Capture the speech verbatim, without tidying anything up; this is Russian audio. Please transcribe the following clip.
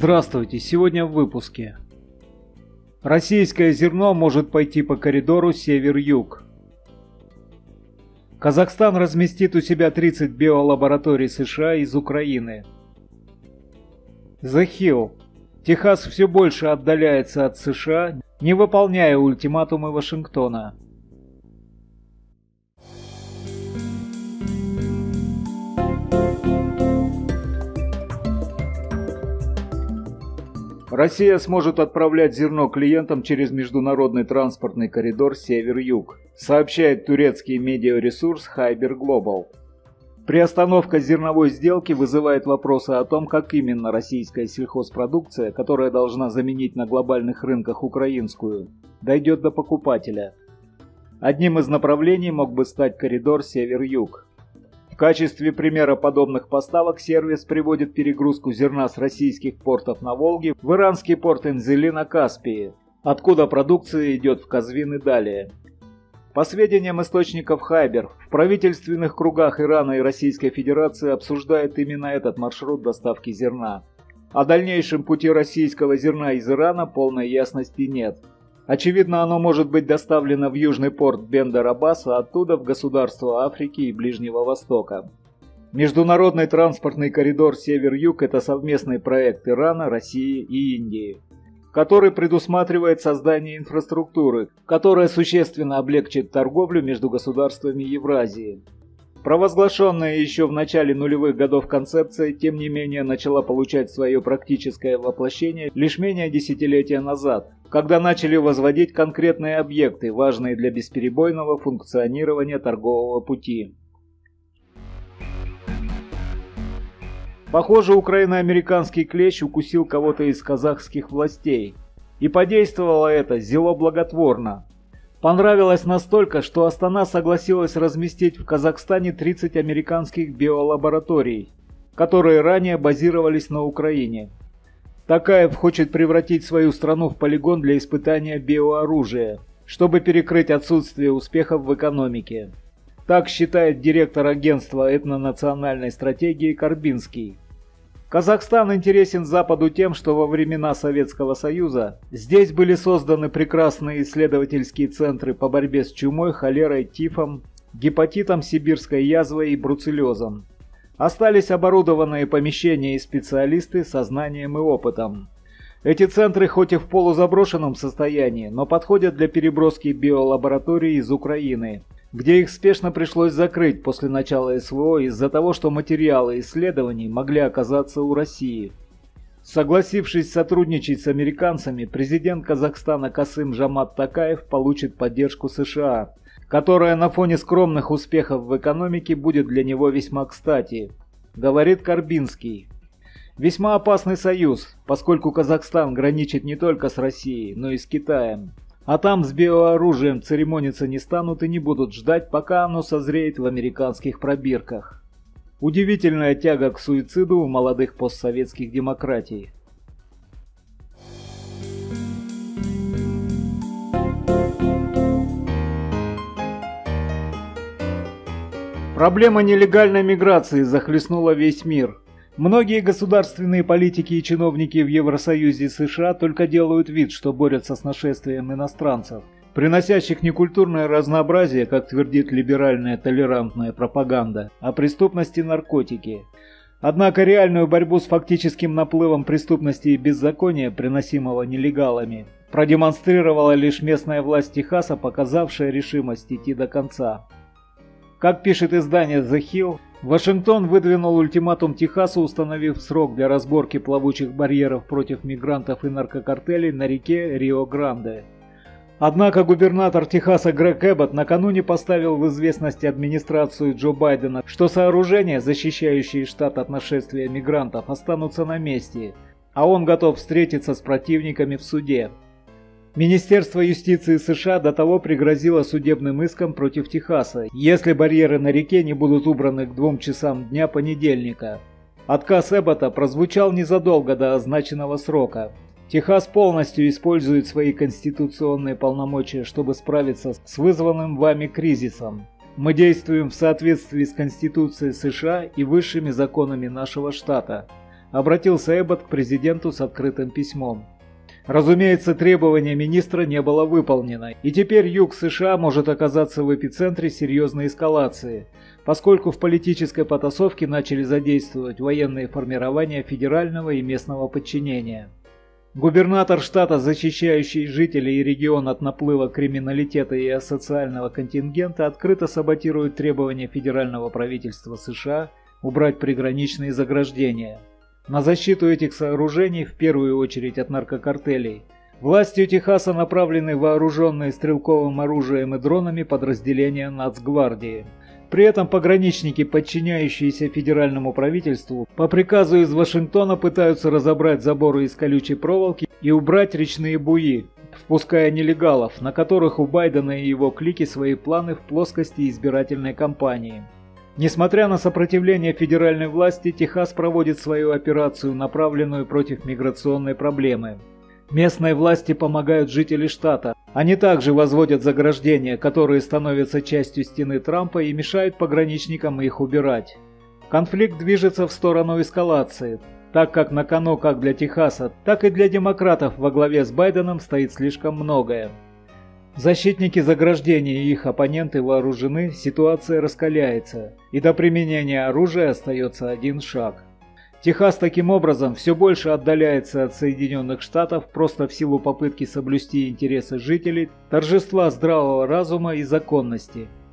Здравствуйте, сегодня в выпуске. Российское зерно может пойти по коридору север-юг. Казахстан разместит у себя тридцать биолабораторий США из Украины. The Hill. Техас все больше отдаляется от США, не выполняя ультиматумы Вашингтона. Россия сможет отправлять зерно клиентам через международный транспортный коридор север-юг, сообщает турецкий медиаресурс Хайбер Глобал. Приостановка зерновой сделки вызывает вопросы о том, как именно российская сельхозпродукция, которая должна заменить на глобальных рынках украинскую, дойдет до покупателя. Одним из направлений мог бы стать коридор север-юг. В качестве примера подобных поставок сервис приводит перегрузку зерна с российских портов на Волге в иранский порт Энзели на Каспии, откуда продукция идет в Казвин и далее. По сведениям источников Хайбер, в правительственных кругах Ирана и Российской Федерации обсуждают именно этот маршрут доставки зерна. О дальнейшем пути российского зерна из Ирана полной ясности нет. Очевидно, оно может быть доставлено в южный порт Бендер-Аббас, а оттуда в государства Африки и Ближнего Востока. Международный транспортный коридор север-юг – это совместный проект Ирана, России и Индии, который предусматривает создание инфраструктуры, которая существенно облегчит торговлю между государствами Евразии. Провозглашенная еще в начале нулевых годов концепция, тем не менее, начала получать свое практическое воплощение лишь менее десятилетия назад, когда начали возводить конкретные объекты, важные для бесперебойного функционирования торгового пути. Похоже, украино-американский клещ укусил кого-то из казахских властей. И подействовало это зело благотворно. Понравилось настолько, что Астана согласилась разместить в Казахстане тридцать американских биолабораторий, которые ранее базировались на Украине. Такаев хочет превратить свою страну в полигон для испытания биооружия, чтобы перекрыть отсутствие успехов в экономике. Так считает директор агентства этнонациональной стратегии Карбинский. Казахстан интересен Западу тем, что во времена Советского Союза здесь были созданы прекрасные исследовательские центры по борьбе с чумой, холерой, тифом, гепатитом, сибирской язвой и бруцеллезом. Остались оборудованные помещения и специалисты со знанием и опытом. Эти центры хоть и в полузаброшенном состоянии, но подходят для переброски биолабораторий из Украины, где их спешно пришлось закрыть после начала СВО из-за того, что материалы исследований могли оказаться у России. Согласившись сотрудничать с американцами, президент Казахстана Касым-Жомарт Токаев получит поддержку США, которая на фоне скромных успехов в экономике будет для него весьма кстати, говорит Карбинский. Весьма опасный союз, поскольку Казахстан граничит не только с Россией, но и с Китаем. А там с биооружием церемониться не станут и не будут ждать, пока оно созреет в американских пробирках. Удивительная тяга к суициду у молодых постсоветских демократий. Проблема нелегальной миграции захлестнула весь мир. Многие государственные политики и чиновники в Евросоюзе и США только делают вид, что борются с нашествием иностранцев, приносящих не культурное разнообразие, как твердит либеральная толерантная пропаганда, а преступности и наркотики. Однако реальную борьбу с фактическим наплывом преступности и беззакония, приносимого нелегалами, продемонстрировала лишь местная власть Техаса, показавшая решимость идти до конца. Как пишет издание The Hill, Вашингтон выдвинул ультиматум Техасу, установив срок для разборки плавучих барьеров против мигрантов и наркокартелей на реке Рио-Гранде. Однако губернатор Техаса Грег Эббот накануне поставил в известность администрацию Джо Байдена, что сооружения, защищающие штат от нашествия мигрантов, останутся на месте, а он готов встретиться с противниками в суде. Министерство юстиции США до того пригрозило судебным иском против Техаса, если барьеры на реке не будут убраны к двум часам дня понедельника. Отказ Эббота прозвучал незадолго до означенного срока. Техас полностью использует свои конституционные полномочия, чтобы справиться с вызванным вами кризисом. Мы действуем в соответствии с Конституцией США и высшими законами нашего штата. обратился Эббот к президенту с открытым письмом. Разумеется, требование министра не было выполнено, и теперь юг США может оказаться в эпицентре серьезной эскалации, поскольку в политической потасовке начали задействовать военные формирования федерального и местного подчинения. Губернатор штата, защищающий жителей и регион от наплыва криминалитета и асоциального контингента, открыто саботирует требования федерального правительства США убрать приграничные заграждения. На защиту этих сооружений, в первую очередь от наркокартелей, властью Техаса направлены вооруженные стрелковым оружием и дронами подразделения Нацгвардии. При этом пограничники, подчиняющиеся федеральному правительству, по приказу из Вашингтона пытаются разобрать заборы из колючей проволоки и убрать речные буи, впуская нелегалов, на которых у Байдена и его клики свои планы в плоскости избирательной кампании. Несмотря на сопротивление федеральной власти, Техас проводит свою операцию, направленную против миграционной проблемы. Местной власти помогают жители штата. Они также возводят заграждения, которые становятся частью стены Трампа и мешают пограничникам их убирать. Конфликт движется в сторону эскалации, так как на кону как для Техаса, так и для демократов во главе с Байденом стоит слишком многое. Защитники заграждений и их оппоненты вооружены, ситуация раскаляется, и до применения оружия остается один шаг. Техас таким образом все больше отдаляется от Соединенных Штатов просто в силу попытки соблюсти интересы жителей, торжества здравого разума и законности.